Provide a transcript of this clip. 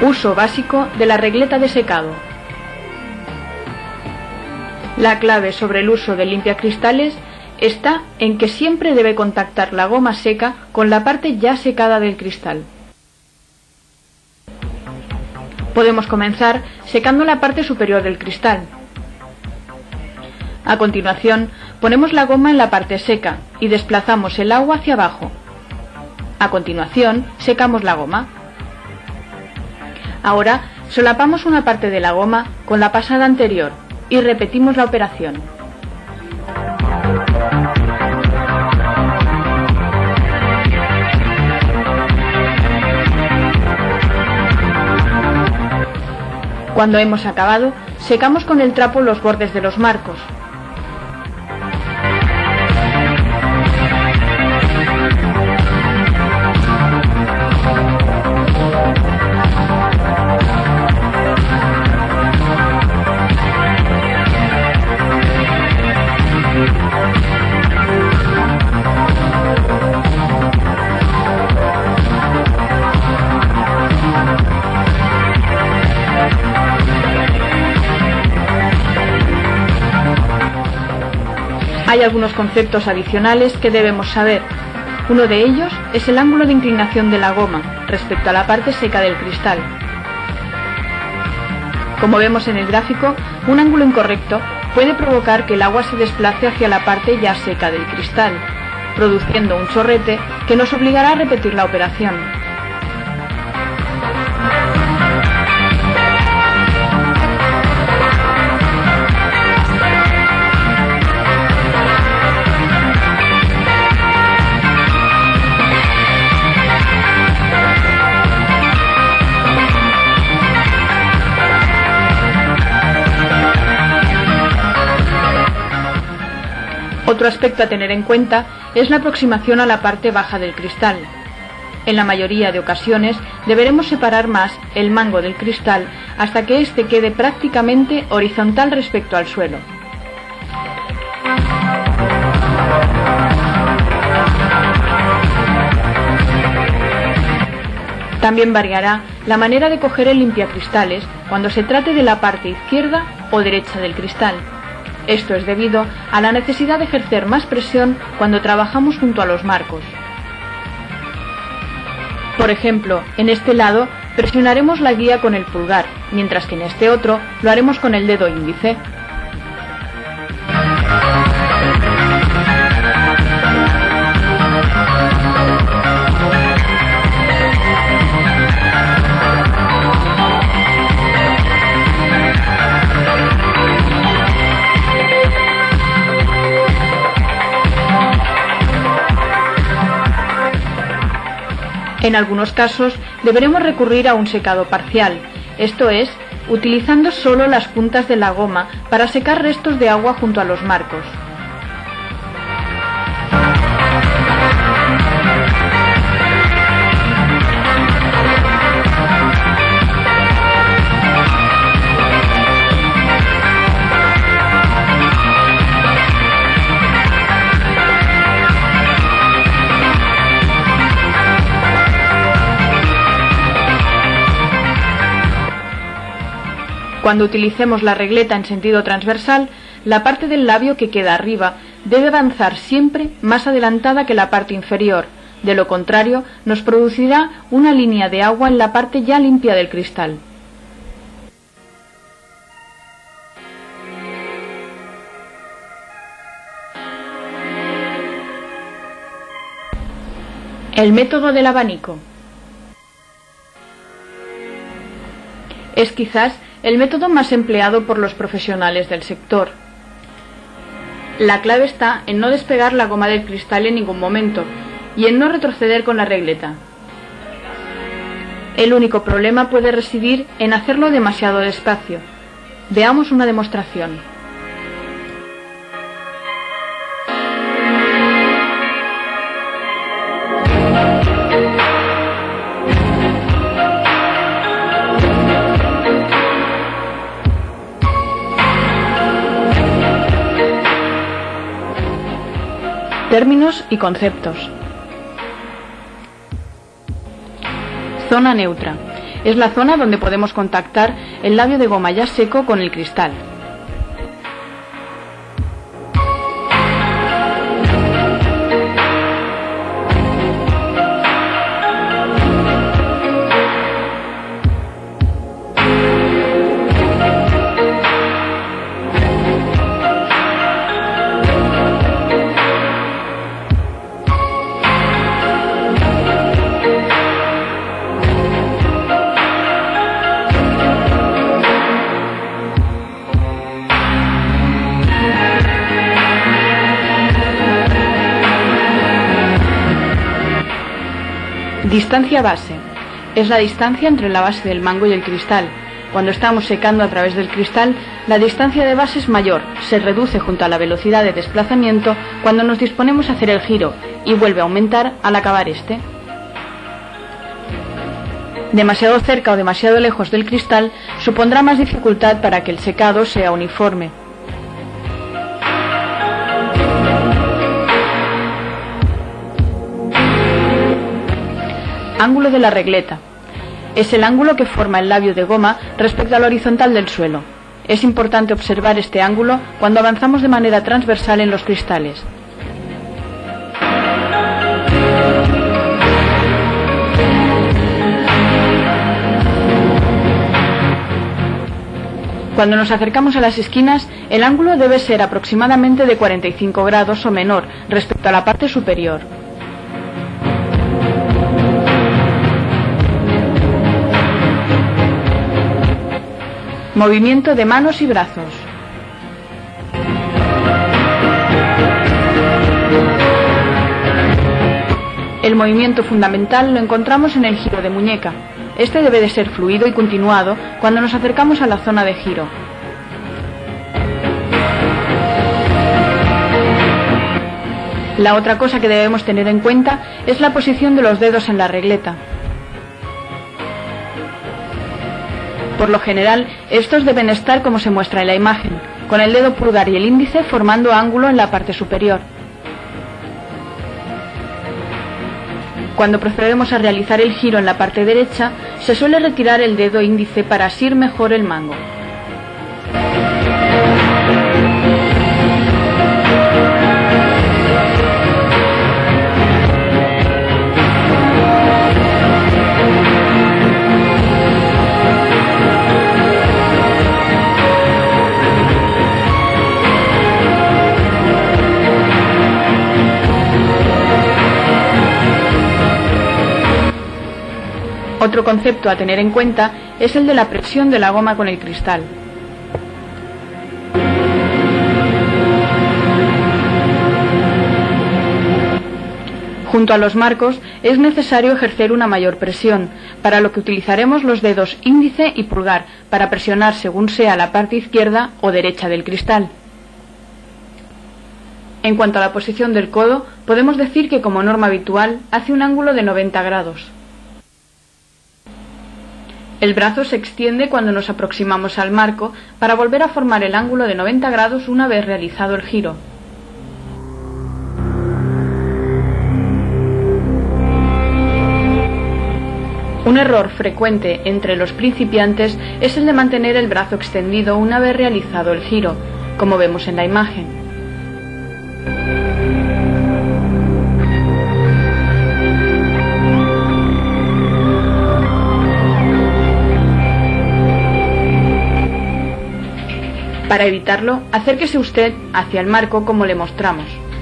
Uso básico de la regleta de secado. La clave sobre el uso del limpiacristales está en que siempre debe contactar la goma seca con la parte ya secada del cristal. Podemos comenzar secando la parte superior del cristal. A continuación, ponemos la goma en la parte seca y desplazamos el agua hacia abajo. A continuación, secamos la goma. Ahora, solapamos una parte de la goma con la pasada anterior y repetimos la operación. Cuando hemos acabado, secamos con el trapo los bordes de los marcos. Hay algunos conceptos adicionales que debemos saber. Uno de ellos es el ángulo de inclinación de la goma respecto a la parte seca del cristal. Como vemos en el gráfico, un ángulo incorrecto puede provocar que el agua se desplace hacia la parte ya seca del cristal, produciendo un chorrete que nos obligará a repetir la operación. Otro aspecto a tener en cuenta es la aproximación a la parte baja del cristal. En la mayoría de ocasiones deberemos separar más el mango del cristal hasta que éste quede prácticamente horizontal respecto al suelo. También variará la manera de coger el limpiacristales cuando se trate de la parte izquierda o derecha del cristal. Esto es debido a la necesidad de ejercer más presión cuando trabajamos junto a los marcos. Por ejemplo, en este lado presionaremos la guía con el pulgar, mientras que en este otro lo haremos con el dedo índice. En algunos casos deberemos recurrir a un secado parcial, esto es, utilizando solo las puntas de la goma para secar restos de agua junto a los marcos. Cuando utilicemos la regleta en sentido transversal, la parte del labio que queda arriba debe avanzar siempre más adelantada que la parte inferior, de lo contrario nos producirá una línea de agua en la parte ya limpia del cristal. El método del abanico. Es quizás el método más empleado por los profesionales del sector. La clave está en no despegar la goma del cristal en ningún momento y en no retroceder con la regleta. El único problema puede residir en hacerlo demasiado despacio. Veamos una demostración. Términos y conceptos. Zona neutra. Es la zona donde podemos contactar el labio de goma ya seco con el cristal. Distancia base. Es la distancia entre la base del mango y el cristal. Cuando estamos secando a través del cristal, la distancia de base es mayor, se reduce junto a la velocidad de desplazamiento cuando nos disponemos a hacer el giro y vuelve a aumentar al acabar este. Demasiado cerca o demasiado lejos del cristal supondrá más dificultad para que el secado sea uniforme. Ángulo de la regleta. Es el ángulo que forma el labio de goma respecto al horizontal del suelo. Es importante observar este ángulo cuando avanzamos de manera transversal en los cristales. Cuando nos acercamos a las esquinas, el ángulo debe ser aproximadamente de 45 grados o menor respecto a la parte superior. Movimiento de manos y brazos. El movimiento fundamental lo encontramos en el giro de muñeca. Este debe de ser fluido y continuado cuando nos acercamos a la zona de giro. La otra cosa que debemos tener en cuenta es la posición de los dedos en la regleta. Por lo general, estos deben estar como se muestra en la imagen, con el dedo pulgar y el índice formando ángulo en la parte superior. Cuando procedemos a realizar el giro en la parte derecha, se suele retirar el dedo índice para asir mejor el mango. Otro concepto a tener en cuenta es el de la presión de la goma con el cristal. Junto a los marcos es necesario ejercer una mayor presión, para lo que utilizaremos los dedos índice y pulgar para presionar según sea la parte izquierda o derecha del cristal. En cuanto a la posición del codo, podemos decir que como norma habitual hace un ángulo de 90 grados. El brazo se extiende cuando nos aproximamos al marco para volver a formar el ángulo de 90 grados una vez realizado el giro. Un error frecuente entre los principiantes es el de mantener el brazo extendido una vez realizado el giro, como vemos en la imagen. Para evitarlo, acérquese usted hacia el marco como le mostramos.